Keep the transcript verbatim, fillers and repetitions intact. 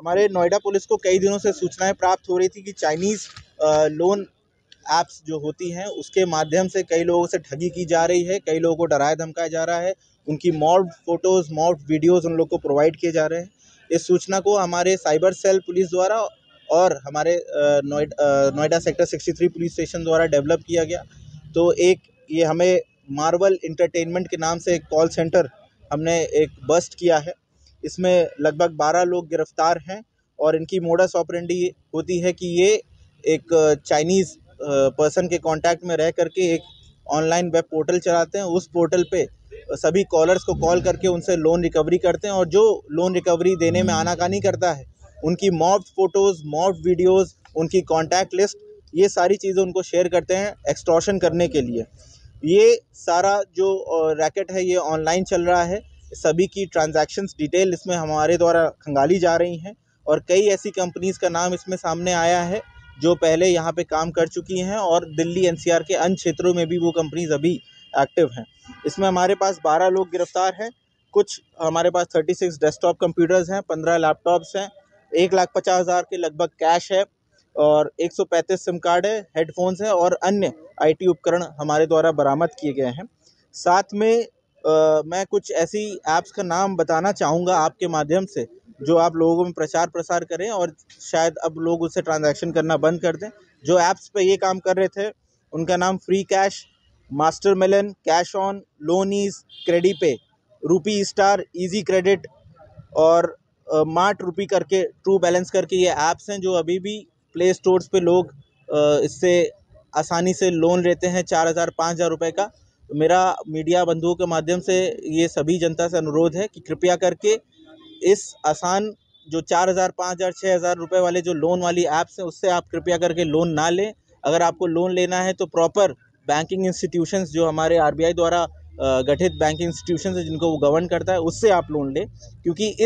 हमारे नोएडा पुलिस को कई दिनों से सूचनाएं प्राप्त हो रही थी कि चाइनीज़ लोन ऐप्स जो होती हैं उसके माध्यम से कई लोगों से ठगी की जा रही है, कई लोगों को डराया धमकाया जा रहा है, उनकी मॉर्फ्ड फोटोज़ मॉर्फ्ड वीडियोज़ उन लोग को प्रोवाइड किए जा रहे हैं। इस सूचना को हमारे साइबर सेल पुलिस द्वारा और हमारे नोएडा नोएडा सेक्टर तिरसठ पुलिस स्टेशन द्वारा डेवलप किया गया। तो एक ये हमें मार्वल एंटरटेनमेंट के नाम से एक कॉल सेंटर हमने एक बस्ट किया है। इसमें लगभग बारह लोग गिरफ्तार हैं और इनकी मोडस ऑपरेंडी होती है कि ये एक चाइनीज़ पर्सन के कांटेक्ट में रह करके एक ऑनलाइन वेब पोर्टल चलाते हैं। उस पोर्टल पे सभी कॉलर्स को कॉल करके उनसे लोन रिकवरी करते हैं और जो लोन रिकवरी देने में आनाकानी करता है उनकी मॉर्फ्ड फोटोज़ मॉर्फ्ड वीडियोज़ उनकी कॉन्टैक्ट लिस्ट ये सारी चीज़ें उनको शेयर करते हैं एक्सटॉर्शन करने के लिए। ये सारा जो रैकेट है ये ऑनलाइन चल रहा है। सभी की ट्रांजैक्शंस डिटेल इसमें हमारे द्वारा खंगाली जा रही हैं और कई ऐसी कंपनीज़ का नाम इसमें सामने आया है जो पहले यहाँ पे काम कर चुकी हैं और दिल्ली एनसीआर के अन्य क्षेत्रों में भी वो कंपनीज़ अभी एक्टिव हैं। इसमें हमारे पास बारह लोग गिरफ्तार हैं। कुछ हमारे पास छत्तीस डेस्कटॉप कंप्यूटर्स हैं, पंद्रह लैपटॉप्स हैं, एक लाख पचास हज़ार के लगभग कैश है और एक सौ पैंतीस सिम कार्ड है, हेडफोन्स हैं और अन्य आईटी उपकरण हमारे द्वारा बरामद किए गए हैं। साथ में आ, मैं कुछ ऐसी ऐप्स का नाम बताना चाहूँगा आपके माध्यम से जो आप लोगों में प्रचार प्रसार करें और शायद अब लोग उससे ट्रांजैक्शन करना बंद कर दें। जो ऐप्स पे ये काम कर रहे थे उनका नाम free cash, master melon, cash on, loanies, credi pay, rupee star, easy credit और मार्ट रूपी करके, ट्रू बैलेंस करके ये ऐप्स हैं जो अभी भी प्ले स्टोर्स पे लोग आ, इससे आसानी से लोन लेते हैं चार हज़ार पाँच हज़ार रुपये का। तो मेरा मीडिया बंधुओं के माध्यम से ये सभी जनता से अनुरोध है कि कृपया करके इस आसान जो चार हज़ार पाँच हज़ार छः हज़ार रुपये वाले जो लोन वाली ऐप्स हैं उससे आप कृपया करके लोन ना लें। अगर आपको लोन लेना है तो प्रॉपर बैंकिंग इंस्टीट्यूशंस जो हमारे आरबीआई द्वारा गठित बैंकिंग इंस्टीट्यूशंस है जिनको वो गवर्न करता है उससे आप लोन लें, क्योंकि